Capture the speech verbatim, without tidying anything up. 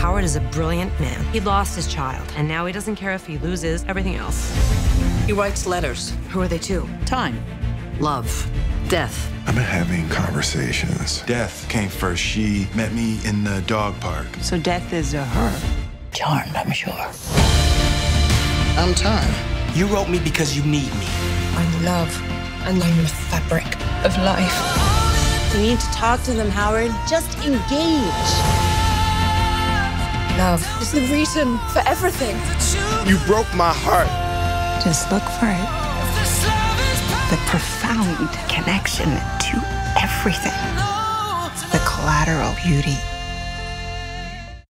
Howard is a brilliant man. He lost his child, and now he doesn't care if he loses everything else. He writes letters. Who are they to? Time. Love. Death. I've been having conversations. Death came first. She met me in the dog park. So death is a her. Charmed, I'm sure. I'm Time. You wrote me because you need me. I'm love, and I'm the fabric of life. You need to talk to them, Howard. Just engage. Love is the reason for everything. You broke my heart. Just look for it. The profound connection to everything. The collateral beauty